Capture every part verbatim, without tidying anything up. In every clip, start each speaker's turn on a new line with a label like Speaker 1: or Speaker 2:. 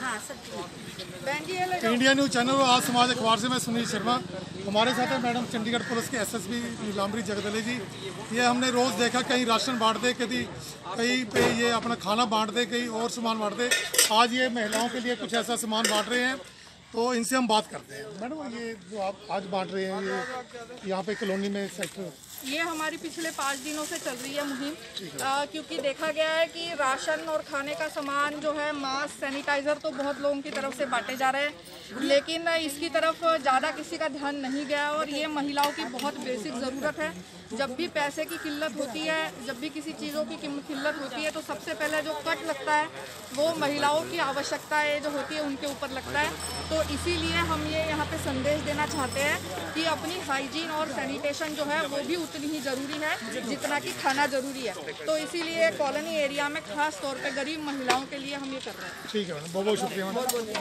Speaker 1: India news channel और आज समाज अखबार से मैं सुनील शर्मा। हमारे साथ है मैडम चंडीगढ़ पुलिस के एसएसपी नीलांबरी जगदले जी। ये हमने रोज़ देखा कहीं राशन बांट दे, कहीं कहीं पे ये अपना खाना बांट दे, कहीं और सामान बांट दे। आज ये महिलाओं के लिए कुछ ऐसा सामान बांट रहे हैं, तो इनसे हम बात करते हैं। मैडम ये जो आप आज बांट रहे हैं, ये यहाँ पे कॉलोनी में सेक्टर,
Speaker 2: ये हमारी पिछले पाँच दिनों से चल रही है मुहिम, आ, क्योंकि देखा गया है कि राशन और खाने का सामान जो है, मास्क, सैनिटाइज़र तो बहुत लोगों की तरफ से बांटे जा रहे हैं, लेकिन इसकी तरफ ज़्यादा किसी का ध्यान नहीं गया। और ये महिलाओं की बहुत बेसिक ज़रूरत है। जब भी पैसे की किल्लत होती है, जब भी किसी चीज़ों की किल्लत होती है, तो सबसे पहले जो कट लगता है वो महिलाओं की आवश्यकताएँ जो होती है उनके ऊपर लगता है। तो इसीलिए हम ये यहाँ पे संदेश देना चाहते हैं कि अपनी हाइजीन और सैनिटेशन जो है वो भी उतनी ही ज़रूरी है जितना कि खाना ज़रूरी है। तो इसीलिए कॉलोनी एरिया में खास तौर पे गरीब महिलाओं के लिए हम ये कर रहे हैं।
Speaker 1: ठीक है मैडम, बहुत बहुत शुक्रिया।
Speaker 2: बहुत बहुत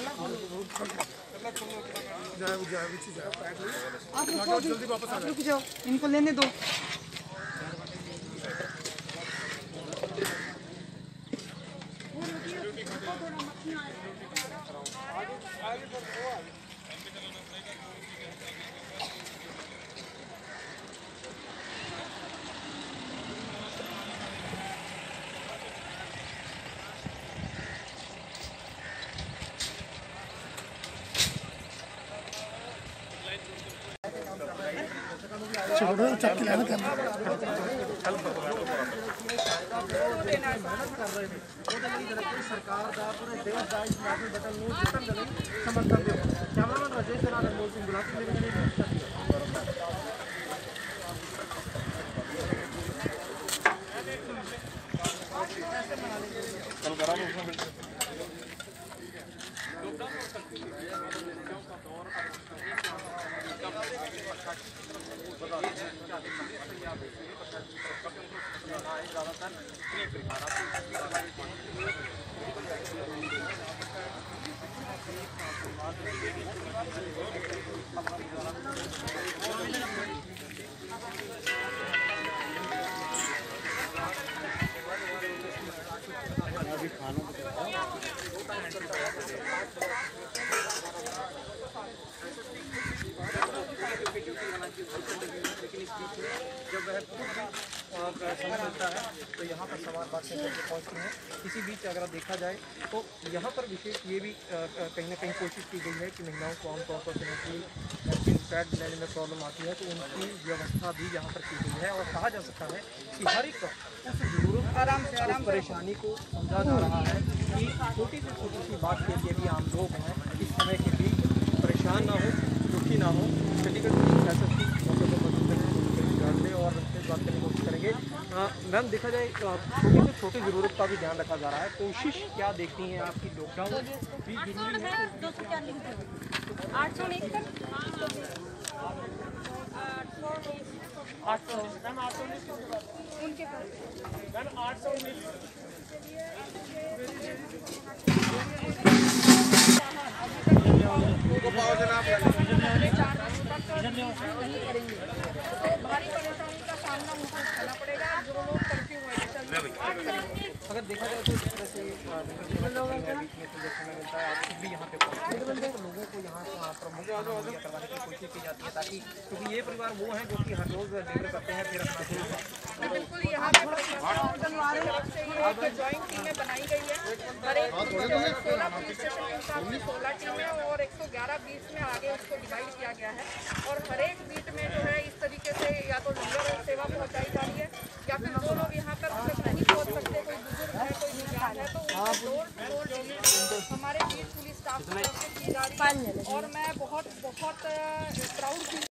Speaker 3: आप रुको, आप रुक जाओ, इनको लेने दो।
Speaker 1: छोड़ो चक्की लाना करना।
Speaker 4: जब वह समय मिलता है तो यहाँ पर सामान बांटने के लिए पहुँचते हैं। इसी बीच अगर देखा जाए तो यहाँ पर विशेष ये भी कहीं ना कहीं कोशिश की गई है कि महिलाओं को आमतौर पर सेनेटरी पैड लेने में प्रॉब्लम आती है, तो उनकी व्यवस्था भी यहाँ पर की गई है। और कहा जा सकता है कि हर एक उस जरूरत आराम से आराम परेशानी को समझा जा रहा है कि छोटी से छोटी सी बात के लिए भी आम लोग हैं इस समय के बीच परेशान ना हो, दुखी ना हो। Chandigarh police S S P मौके पर मौजूद है और बात करने की कोशिश करेंगे। मैम देखा जाए छोटी से छोटी ज़रूरत का भी ध्यान रखा जा रहा है। कोशिश क्या देखती हैं आपकी? लॉकडाउन भी जरूरी है।
Speaker 2: आठ सौ नहीं
Speaker 4: आठ सौ मैम आठ सौ
Speaker 2: उनके
Speaker 4: मैम आठ सौ
Speaker 2: नहीं करेंगे तो भारी परेशानी का सामना उनको करना पड़ेगा। जो लोग कर्फ्यू
Speaker 4: अगर देखा जाए तो जिस तरह से बीच में देखने मिलता है, आप भी यहाँ पे पहुँचते हैं तो लोगों को यहाँ प्रमुख करवाने की कोशिश की जाती है, ताकि क्योंकि ये परिवार वो हैं जो कि हर रोज़ डिलीवर करते हैं। फिर अपना
Speaker 2: बिल्कुल यहाँ पे ज्वाइंट टीमें बनाई गई है। हर एक सोलह पुलिस स्टेशन के हिसाब से सोलह टीमें और एक सौ ग्यारह बीस में आगे उसको डिवाइड किया गया है। और हर एक बीट में जो है इस तरीके से या तो लंगर सेवा पहुँचाई जा रही है, या फिर जो लोग यहाँ पर नहीं पहुँच सकते, कोई बुजुर्ग है, कोई दिव्यांग है, तो डोर टू डोर डिलीवरी हमारे बीट पुलिस स्टाफ की तरफ से की जा रही है। और मैं बहुत बहुत प्राउड